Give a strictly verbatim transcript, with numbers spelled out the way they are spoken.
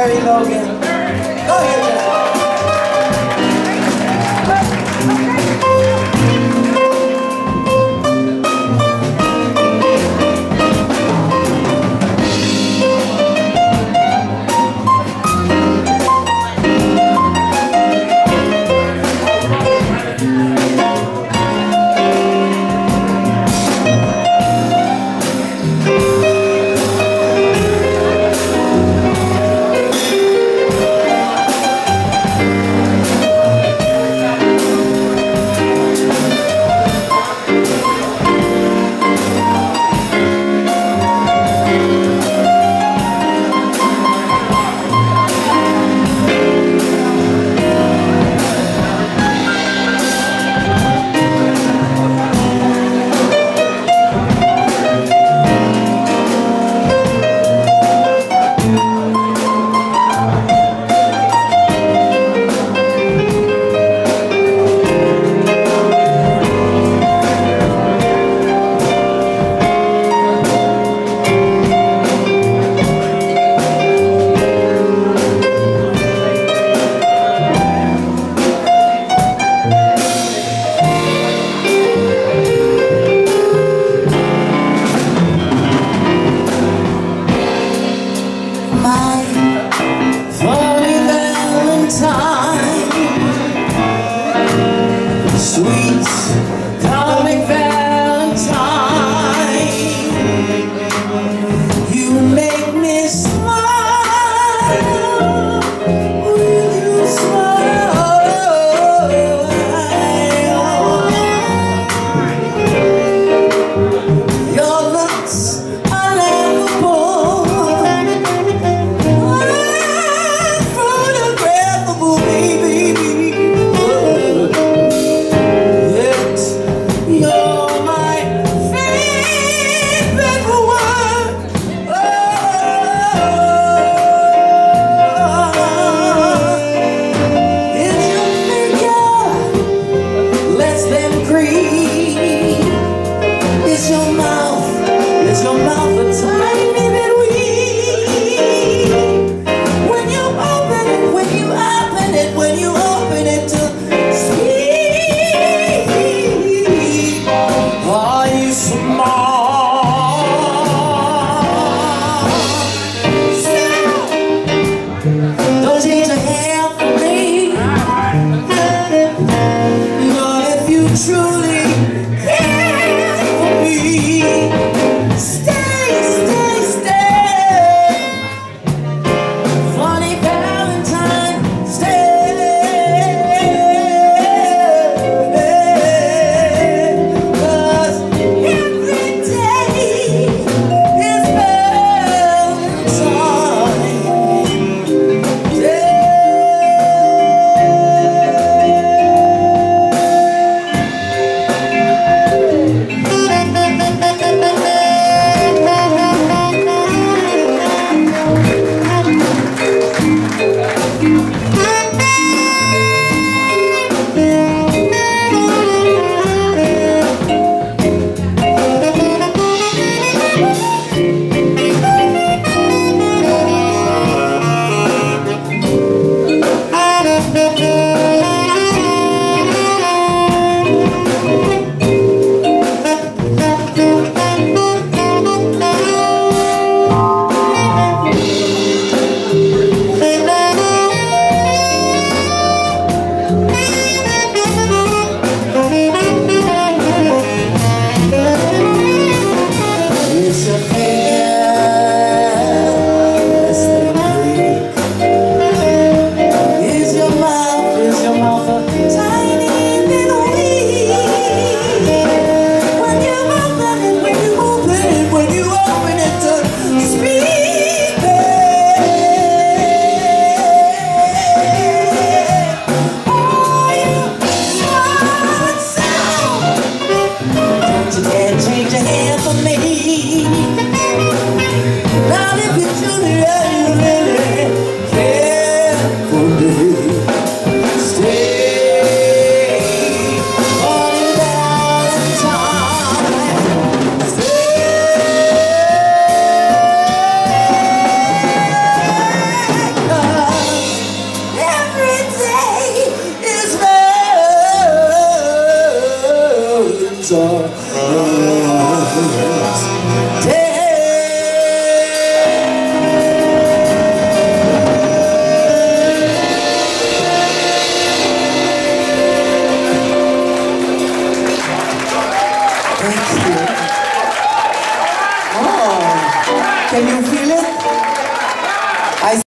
Mary Logan. Go ahead, my Funny Valentine, sweet comic Valentine, you make me smile when you smile. Your looks are laughable, is your mouth, is your mouth a tiny bit weak? When you open it, when you open it, when you open it to speak, are you smart? So, don't change your hair for me, but if you truly stay, stay, stay. Funny Valentine, stay. 'Cause every day is Valentine Day. Can you feel it? I